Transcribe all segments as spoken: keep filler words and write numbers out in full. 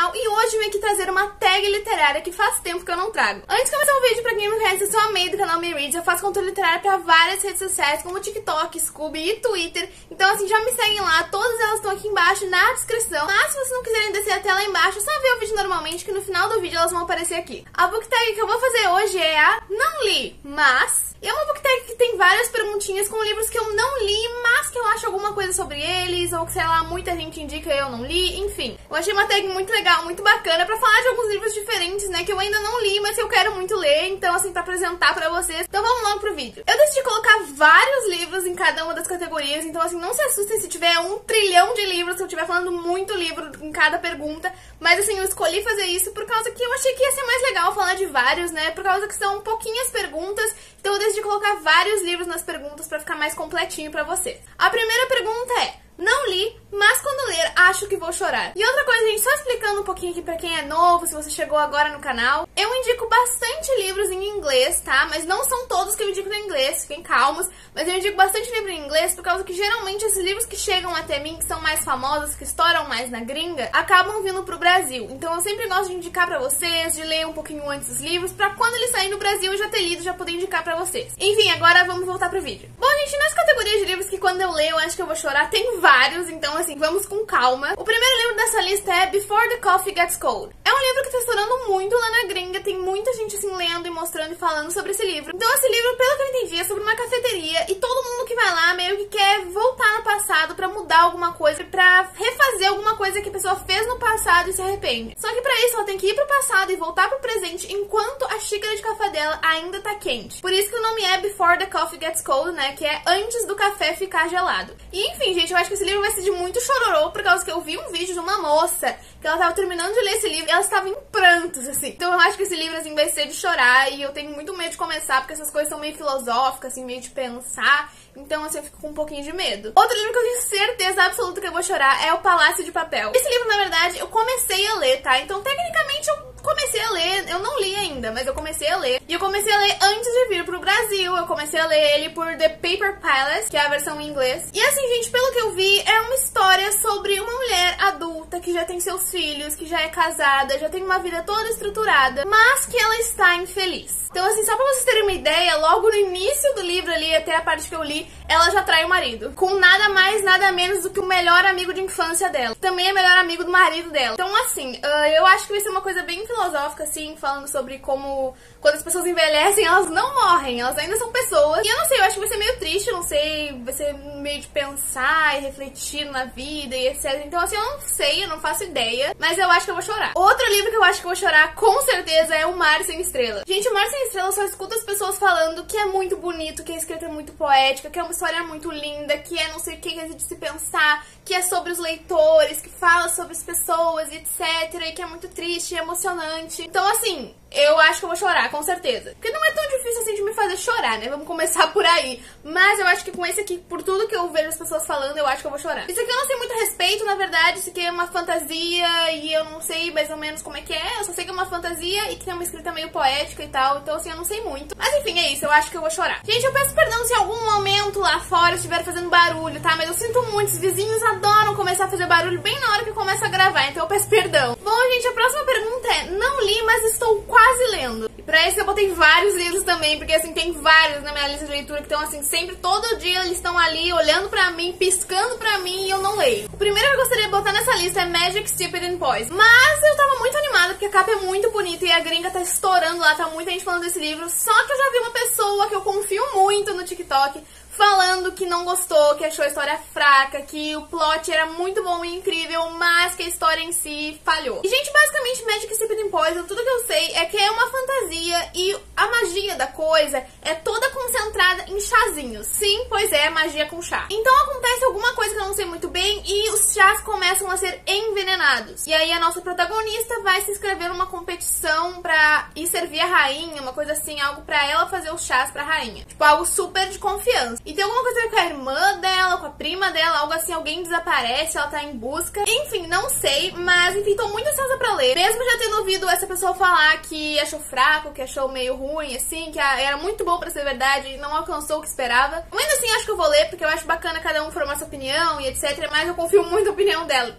canal e hoje eu vim aqui trazer uma tag literária que faz tempo que eu não trago. Antes de começar o vídeo, pra quem não me conhece, eu sou a May do canal May Reads. Eu faço conteúdo literário pra várias redes sociais, como TikTok, Scooby e Twitter. Então assim, já me seguem lá, todas elas estão aqui embaixo na descrição. Mas se vocês não quiserem descer até lá embaixo, é só ver o vídeo normalmente que no final do vídeo elas vão aparecer aqui. A book tag que eu vou fazer hoje é a Não Li, Mas... é uma book tag que tem várias perguntinhas com livros que eu não li, mas que eu acho alguma coisa sobre eles, ou que, sei lá, muita gente indica e eu não li, enfim. Eu achei uma tag muito legal, muito bacana, pra falar de alguns livros diferentes, né, que eu ainda não li, mas que eu quero muito ler, então, assim, pra apresentar pra vocês. Então vamos logo pro vídeo. Eu decidi colocar vários livros em cada uma das categorias, então, assim, não se assustem se tiver um trilhão de livros, se eu estiver falando muito livro em cada pergunta, mas, assim, eu escolhi fazer isso por causa que eu achei que ia ser mais legal falar de vários, né, por causa que são pouquinhas perguntas, então eu decidi colocar vários livros nas perguntas pra ficar mais completinho pra vocês. A primeira pergunta é: não li, mas quando ler, acho que vou chorar. E outra coisa, gente, só explicando um pouquinho aqui pra quem é novo, se você chegou agora no canal, eu indico bastante livros em inglês, tá? Mas não são todos que eu indico em inglês, fiquem calmos, mas eu indico bastante livro em inglês por causa que geralmente esses livros que chegam até mim, que são mais famosos, que estouram mais na gringa, acabam vindo pro Brasil. Então eu sempre gosto de indicar pra vocês, de ler um pouquinho antes os livros, pra quando eles saírem no Brasil eu já ter lido, já poder indicar pra vocês. Enfim, agora vamos voltar pro vídeo. Bom, gente, nas categorias de livros que quando eu leio eu acho que eu vou chorar, tem vários, então assim, vamos com calma. O primeiro livro dessa lista é Before the Coffee Gets Cold. É um livro que tá estourando muito lá na gringa, tem muita gente assim lendo e mostrando e falando sobre esse livro. Então esse livro, pelo que eu entendi, é sobre uma cafeteria e todo mundo que vai lá meio que quer voltar no passado pra mudar alguma coisa, pra refazer alguma coisa que a pessoa fez no passado e se arrepende. Só que pra isso ela tem que ir pro passado e voltar pro presente enquanto a xícara de café dela ainda tá quente. Por isso que o nome é Before the Coffee Gets Cold, né, que é antes do café ficar gelado. E enfim, gente, eu acho que esse livro vai ser de muito chororô, por causa que eu vi um vídeo de uma moça que ela tava terminando de ler esse livro e ela estava em prantos, assim. Então eu acho que esse livro, assim, vai ser de chorar e eu tenho muito medo de começar, porque essas coisas são meio filosóficas, assim, meio de pensar. Então, assim, eu fico com um pouquinho de medo. Outro livro que eu tenho certeza absoluta que eu vou chorar é O Palácio de Papel. Esse livro, na verdade, eu comecei a ler, tá? Então, tecnicamente, eu comecei a ler, eu não li ainda, mas eu comecei a ler. E eu comecei a ler antes de vir pro Brasil. Eu comecei a ler ele por The Paper Palace, que é a versão em inglês. E assim, gente, pelo que eu vi, é uma história sobre uma mulher adulta que já tem seus filhos, que já é casada, já tem uma vida toda estruturada, mas que ela está infeliz. Então, assim, só pra vocês terem uma ideia, logo no início do livro ali, até a parte que eu li, ela já trai o marido. Com nada mais, nada menos do que o melhor amigo de infância dela. Também é melhor amigo do marido dela. Então, assim, uh, eu acho que vai ser uma coisa bem filosófica, assim, falando sobre como quando as pessoas envelhecem, elas não morrem, elas ainda são pessoas. E eu não sei, eu acho que vai ser meio triste, eu não sei, vai ser meio de pensar e refletir na vida e etcétera. Então, assim, eu não sei, eu não faço ideia, mas eu acho que eu vou chorar. Outro livro que eu acho que eu vou chorar, com certeza, é O Mar Sem Estrelas. Gente, O Mar Sem Estrelas, eu só escuto as pessoas falando que é muito bonito, que a escrita é muito poética, que é uma história muito linda, que é não sei o que, que é de se pensar, que é sobre os leitores, que fala sobre as pessoas e etcétera, e que é muito triste e emocionante. Então, assim, eu acho que eu vou chorar, com certeza. Porque não é tão difícil assim de me fazer chorar, né? Vamos começar por aí. Mas eu acho que com esse aqui, por tudo que eu vejo as pessoas falando, eu acho que eu vou chorar. Isso aqui eu não sei muito a respeito, na verdade. Isso aqui é uma fantasia e eu não sei mais ou menos como é que é. Eu só sei que é uma fantasia e que tem uma escrita meio poética e tal. Então, assim, eu não sei muito. Mas enfim, é isso. Eu acho que eu vou chorar. Gente, eu peço perdão se em algum momento lá fora estiver fazendo barulho, tá? Mas eu sinto muito. Os vizinhos adoram começar a fazer barulho bem na hora que eu começo a gravar. Então eu peço perdão. Bom, gente, a próxima pergunta é: não li, mas estou quase lendo. E pra isso eu botei vários livros também, porque assim, tem vários na minha lista de leitura que estão assim, sempre, todo dia eles estão ali, olhando pra mim, piscando pra mim e eu não leio. O primeiro que eu gostaria de botar nessa lista é Magic, Stupid and Poison. Mas eu tava muito animada, porque a capa é muito bonita e a gringa tá estourando lá, tá muita gente falando desse livro. Só que eu já vi uma pessoa que eu confio muito no TikTok falando que não gostou, que achou a história fraca, que o plot era muito bom e incrível, mas que a história em si falhou. E, gente, basicamente, Magic, Stupid and Poison, tudo que eu sei é que é uma fantasia e a magia da coisa é toda concentrada em chazinhos. Sim, pois é, magia com chá. Então acontece alguma coisa que eu não sei muito bem e os chás começam a ser envenenados. E aí a nossa protagonista vai se inscrever numa competição pra ir servir a rainha, uma coisa assim, algo pra ela fazer os chás pra rainha. Tipo, algo super de confiança. E tem alguma coisa com a irmã dela, com a prima dela, algo assim, alguém desaparece, ela tá em busca. Enfim, não sei, mas enfim, tô muito ansiosa pra ler. Mesmo já tendo ouvido essa pessoa falar que achou fraco, que achou meio ruim, assim, que era muito bom pra ser verdade e não alcançou o que esperava. Eu ainda assim acho que eu vou ler, porque eu acho bacana cada um formar sua opinião e etcétera. Mas eu confio muito na opinião dela. Então, assim,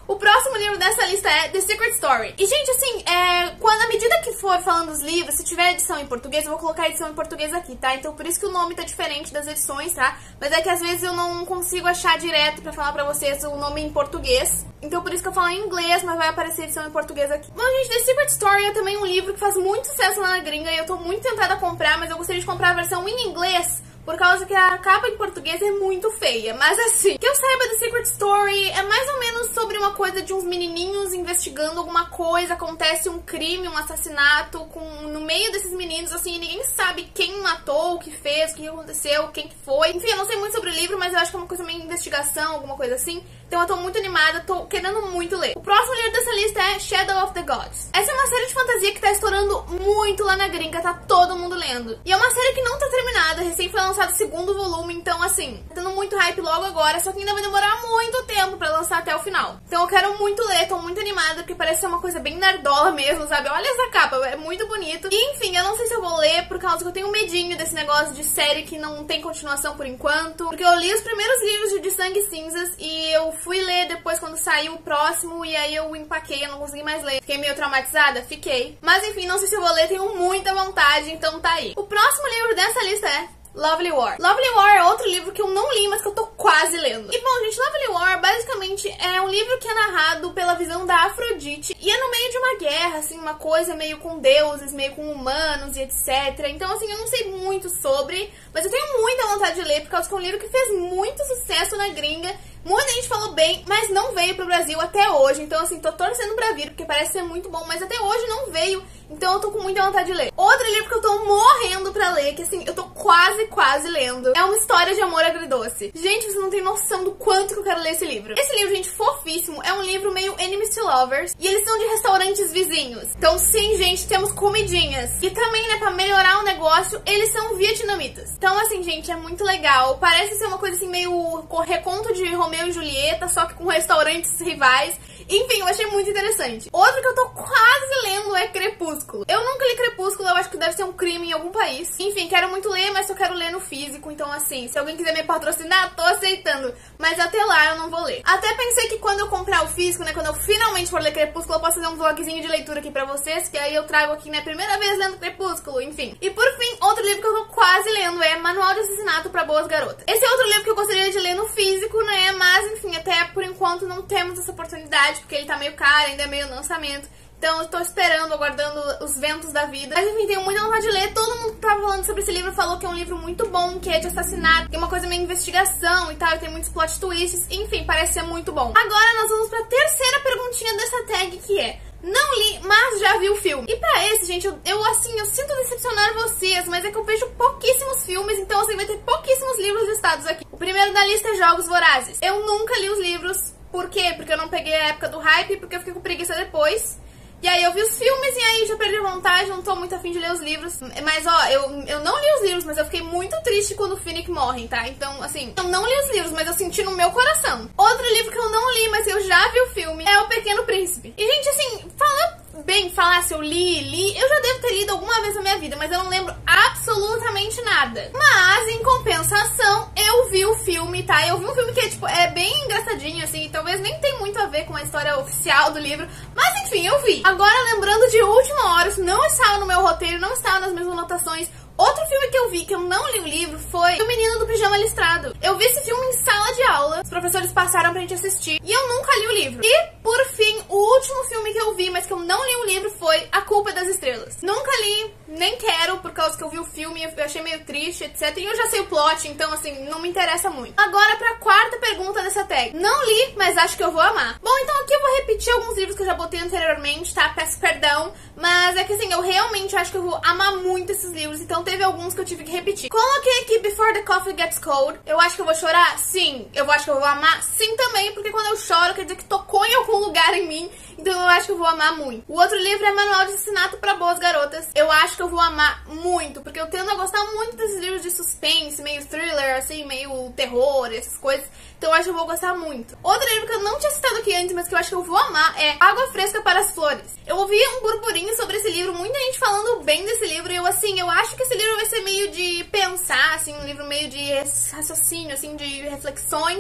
O próximo livro dessa lista é The Secret Story. E, gente, assim, é, quando, à medida que for falando os livros, se tiver edição em português, eu vou colocar a edição em português aqui, tá? Então, por isso que o nome tá diferente das edições, tá? Mas é que às vezes eu não consigo achar direto pra falar pra vocês o nome em português. Então, por isso que eu falo em inglês, mas vai aparecer a edição em português aqui. Bom, gente, The Secret Story é também um livro que faz muito sucesso lá na gringa e eu tô muito tentada a comprar, mas eu gostaria de comprar a versão em inglês, por causa que a capa em português é muito feia. Mas assim, que eu saiba, The Secret Story é mais ou menos sobre uma coisa de uns menininhos investigando alguma coisa, acontece um crime, um assassinato com, no meio desses meninos, assim, e ninguém sabe quem matou, o que fez, o que aconteceu, quem que foi. Enfim, eu não sei muito sobre o livro, mas eu acho que é uma coisa meio investigação, alguma coisa assim. Então eu tô muito animada, tô querendo muito ler. O próximo livro dessa lista é Shadow of the Gods. Essa é uma série de fantasia que tá estourando muito lá na gringa, tá todo mundo lendo. E é uma série que não tá terminada, recém foi lançado o segundo volume, então assim, tá tendo muito hype logo agora, só que ainda vai demorar muito tempo pra lançar até o final. Então eu quero muito ler, tô muito animada, porque parece ser uma coisa bem nerdola mesmo, sabe? Olha essa capa, é muito bonito. E enfim, eu não sei se eu vou ler, por causa que eu tenho medinho desse negócio de série que não tem continuação por enquanto. Porque eu li os primeiros livros de Sangue e Cinzas e eu fui ler depois quando saiu o próximo e aí eu empaquei, eu não consegui mais ler. Fiquei meio traumatizada? Fiquei. Mas enfim, não sei se eu vou ler, tenho muita vontade, então tá aí. O próximo livro dessa lista é Lovely War. Lovely War é outro livro que eu não li, mas que eu tô quase lendo. E bom, gente, Lovely War basicamente é um livro que é narrado pela visão da Afrodite e é no meio de uma guerra, assim, uma coisa meio com deuses, meio com humanos e etcétera. Então, assim, eu não sei muito sobre, mas eu tenho muita vontade de ler, por causa que é um livro que fez muito sucesso na gringa. Muita gente falou bem, mas não veio pro Brasil até hoje. Então, assim, tô torcendo pra vir, porque parece ser muito bom, mas até hoje não veio. Então eu tô com muita vontade de ler. Outro livro que eu tô morrendo pra ler, que assim, eu tô quase, quase lendo, é Uma História de Amor Agridoce. Gente, vocês não têm noção do quanto que eu quero ler esse livro. Esse livro, gente, fofíssimo, é um livro meio enemies to lovers, e eles são de restaurantes vizinhos. Então sim, gente, temos comidinhas. E também, né, pra melhorar o negócio, eles são vietnamitas. Então, assim, gente, é muito legal. Parece ser uma coisa assim, meio reconto de Romeu e Julieta, só que com restaurantes rivais. Enfim, eu achei muito interessante. Outro que eu tô quase lendo é Crepúsculo. Eu nunca li Crepúsculo, eu acho que deve ser um crime em algum país. Enfim, quero muito ler, mas eu quero ler no físico. Então, assim, se alguém quiser me patrocinar, tô aceitando. Mas até lá eu não vou ler. Até pensei que quando eu comprar o físico, né, quando eu finalmente for ler Crepúsculo, eu posso fazer um vlogzinho de leitura aqui pra vocês, que aí eu trago aqui, né, primeira vez lendo Crepúsculo, enfim. E por fim, outro livro que eu tô quase lendo é Manual de Assassinato pra Boas Garotas. Esse é outro livro que eu gostaria de ler no físico, né, mas enfim, até por enquanto não temos essa oportunidade, porque ele tá meio caro, ainda é meio lançamento. Então eu tô esperando, aguardando os ventos da vida. Mas enfim, tenho muita vontade de ler. Todo mundo que tava falando sobre esse livro falou que é um livro muito bom, que é de assassinato, que é uma coisa meio investigação e tal, e tem muitos plot twists. Enfim, parece ser muito bom. Agora nós vamos pra terceira perguntinha dessa tag, que é: não li, mas já vi o filme. E pra esse, gente, eu, eu assim, eu sinto decepcionar vocês, mas é que eu vejo pouquíssimos filmes, então assim, vai ter pouquíssimos livros listados aqui. O primeiro da lista é Jogos Vorazes. Eu nunca li os livros. Por quê? Porque eu não peguei a época do hype, porque eu fiquei com preguiça depois. E aí eu vi os filmes e aí já perdi a vontade, não tô muito afim de ler os livros. Mas ó, eu, eu não li os livros, mas eu fiquei muito triste quando o Finnick morre, tá? Então, assim, eu não li os livros, mas eu senti no meu coração. Outro livro que eu não li, mas eu já vi o filme, é O Pequeno Príncipe. E, gente, assim, falando bem, falar se eu li, li, eu já devo ter lido alguma vez na minha vida, mas eu não lembro absolutamente nada. Mas, em compensação, eu vi o filme, tá? Eu vi um filme que é, tipo, é bem engraçadinho, assim, e talvez nem tem muito a ver com a história oficial do livro, mas enfim, eu vi. Agora, lembrando de última hora, isso não estava no meu roteiro, não estava nas minhas anotações. Outro filme que eu vi, que eu não li o livro, foi O Menino do Pijama Listrado. Eu vi esse filme em sala de aula, os professores passaram pra gente assistir, e eu nunca li o livro. E, por fim, o último filme que eu vi, mas que eu não li o livro, foi A Culpa é das Estrelas. Nunca li, nem quero, por causa que eu vi o filme, eu achei meio triste, etcétera. E eu já sei o plot, então, assim, não me interessa muito. Agora, pra quarta pergunta dessa tag. Não li, mas acho que eu vou amar. Bom, então aqui eu vou repetir alguns livros que eu já botei anteriormente, tá? Peço perdão, mas é que, assim, eu realmente acho que eu vou amar muito esses livros, então teve alguns que eu tive que repetir. Coloquei aqui Before the Coffee Gets Cold. Eu acho que eu vou chorar? Sim. Eu acho que eu vou amar? Sim também, porque quando eu choro quer dizer que tocou em algum lugar em mim, então eu acho que eu vou amar muito. O outro livro é Manual de Assassinato pra Boas Garotas. Eu acho que eu vou amar muito, porque eu tendo a gostar muito desses livros de suspense, meio thriller, assim, meio terror, essas coisas. Então eu acho que eu vou gostar muito. Outro livro que eu não tinha citado aqui antes, mas que eu acho que eu vou amar, é Água Fresca para as Flores. Eu ouvi um burburinho sobre esse livro, muita gente falando bem desse livro, e eu, assim, eu acho que esse livro vai ser meio de pensar, assim, um livro meio de raciocínio, assim, de reflexões.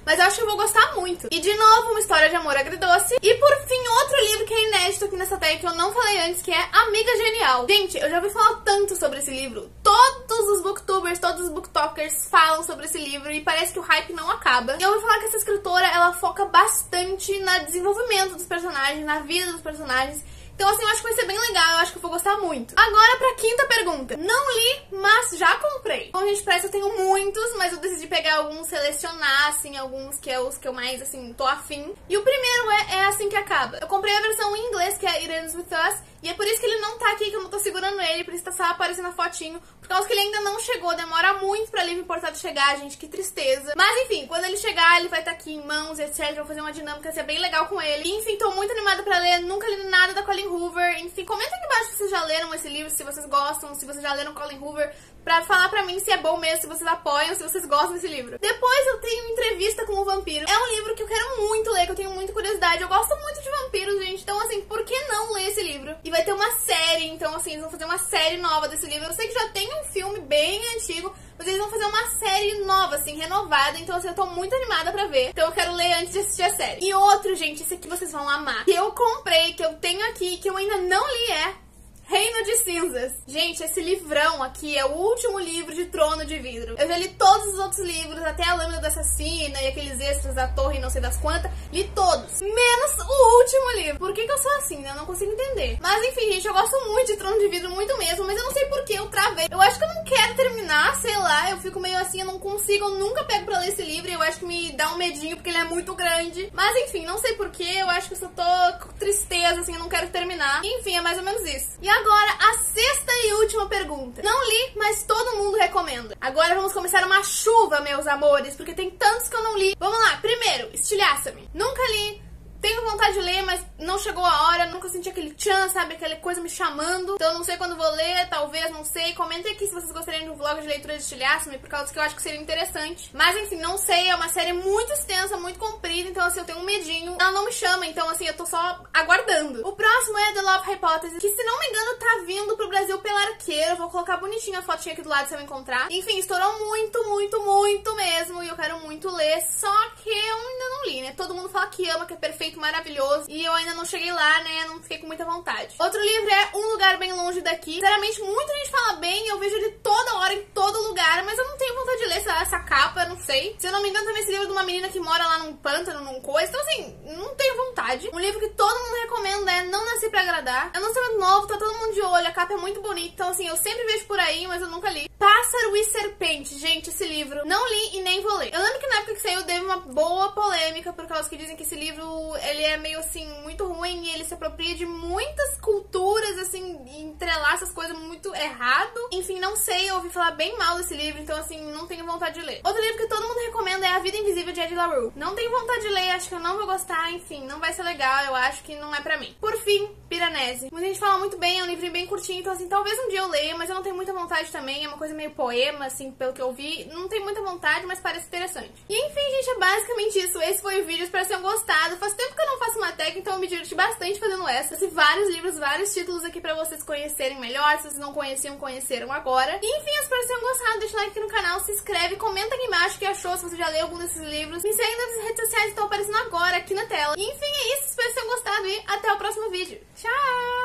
mas eu acho que eu vou gostar muito. E de novo, uma história de amor agridoce. E por fim, outro livro que é inédito aqui nessa tag que eu não falei antes, que é Amiga Genial. Gente, eu já ouvi falar tanto sobre esse livro. Todos os booktubers, todos os booktalkers falam sobre esse livro e parece que o hype não acaba. E eu ouvi falar que essa escritora, ela foca bastante no desenvolvimento dos personagens, na vida dos personagens. Então, assim, eu acho que vai ser bem legal, eu acho que eu vou gostar muito. Agora, pra quinta pergunta. Não li, mas já comprei. Bom, gente, parece que eu tenho muitos, mas eu decidi pegar alguns, selecionar, assim, alguns que é os que eu mais, assim, tô afim. E o primeiro é, é Assim que Acaba. Eu comprei a versão em inglês, que é It Ends With Us, e é por isso que ele não tá aqui, que eu não tô segurando ele, por isso tá só aparecendo a fotinho, por causa que ele ainda não chegou, demora muito pra livro importado chegar, gente, que tristeza. Mas enfim, quando ele chegar, ele vai estar aqui em mãos, etcétera. Vou fazer uma dinâmica, ser bem legal com ele. E, enfim, tô muito animada pra ler, nunca li nada da Colleen Hoover. Enfim, comenta aqui embaixo se vocês já leram esse livro, se vocês gostam, se vocês já leram Colleen Hoover, pra falar pra mim se é bom mesmo, se vocês apoiam, se vocês gostam desse livro. Depois eu tenho Entrevista com o Vampiro. É um livro que eu quero muito ler, que eu tenho muita curiosidade. Eu gosto muito de vampiros, gente, então assim, por que não ler esse livro? E vai ter uma série, então assim, eles vão fazer uma série nova desse livro. Eu sei que já tem um filme bem antigo, mas eles vão fazer uma série nova, assim, renovada. Então assim, eu tô muito animada pra ver. Então eu quero ler antes de assistir a série. E outro, gente, esse aqui vocês vão amar, que eu comprei, que eu tenho aqui, que eu ainda não li, é Reino de Cinzas. Gente, esse livrão aqui é o último livro de Trono de Vidro. Eu já li todos os outros livros, até a Lâmina da Assassina e aqueles extras da Torre e não sei das quantas. Li todos, menos o último livro. Por que que eu sou assim, né? Eu não consigo entender. Mas enfim, gente, eu gosto muito de Trono de Vidro, muito mesmo. Mas eu não sei por que eu travei. Eu acho que eu não quero terminar, sei lá. Eu fico meio assim, eu não consigo, eu nunca pego pra ler esse livro. E eu acho que me dá um medinho, porque ele é muito grande. Mas enfim, não sei por que. Eu acho que eu só tô com tristeza, assim, eu não quero terminar. Enfim, é mais ou menos isso. E agora, a sexta e última pergunta. Não li, mas todo mundo recomenda. Agora vamos começar uma chuva, meus amores, porque tem tantos que eu não li. Vamos lá, primeiro, Estilhaça-me. Nunca li. Tenho vontade de ler, mas não chegou a hora, nunca senti aquele tchan, sabe? Aquela coisa me chamando. Então eu não sei quando vou ler, talvez, não sei. Comentem aqui se vocês gostariam de um vlog de leitura de Estilhaça-me, por causa que eu acho que seria interessante. Mas enfim, não sei, é uma série muito extensa, muito comprida, então assim, eu tenho um medinho. Ela não me chama, então assim, eu tô só aguardando. O próximo é The Love Hypothesis, que se não me engano tá vindo pro Brasil pela Arqueiro. Eu vou colocar bonitinho a fotinha aqui do lado se eu encontrar. Enfim, estourou muito, muito, muito mesmo, e eu quero muito ler, só que eu ainda não li, né? Todo mundo fala que ama, que é perfeito, maravilhoso, e eu ainda não cheguei lá, né, não fiquei com muita vontade. Outro livro é Um Lugar Bem Longe Daqui. Sinceramente, muita gente fala bem, eu vejo ele toda hora, em todo lugar, mas eu não tenho vontade de ler essa, essa capa, não sei. Se eu não me engano, também esse livro de uma menina que mora lá num pântano, num coisa, então assim, não tenho vontade. Um livro que todo mundo recomenda é Não Nasci Pra Agradar. É um lançamento novo, tá todo mundo de olho, a capa é muito bonita, então assim, eu sempre vejo por aí, mas eu nunca li. Pássaro e Serpente. Gente, esse livro não li e nem vou ler. Eu lembro que na época que saiu teve uma boa polêmica, por causa que dizem que esse livro, ele é meio assim, muito ruim, e ele se apropria de muitas culturas, assim, e entrelaça as coisas muito errado. Enfim, não sei, eu ouvi falar bem mal desse livro, então assim, não tenho vontade de ler. Outro livro que todo mundo recomenda é A Vida Invisível, de Ed La Rue. Não tenho vontade de ler, acho que eu não vou gostar, enfim, não vai ser legal, eu acho que não é pra mim. Por fim, Piranesi. Muita gente fala muito bem, é um livro bem curtinho, então assim, talvez um dia eu leia, mas eu não tenho muita vontade também, é uma coisa meio poema, assim, pelo que eu vi. Não tenho muita vontade, mas parece interessante. E enfim, gente, é basicamente isso. Esse foi o vídeo, espero que tenham gostado. Faz tempo que eu não faço uma tag, então eu me diverti bastante fazendo essa. Trouxe vários livros, vários títulos aqui pra vocês conhecerem melhor. Se vocês não conheciam, conheceram agora. E enfim, espero que tenham gostado. Deixa o like aqui no canal, se inscreve, comenta aqui embaixo o que achou, se você já leu algum desses livros. Me segue nas redes sociais que estão aparecendo agora aqui na tela. E enfim, é isso. Espero que tenham gostado e até o próximo vídeo. Tchau!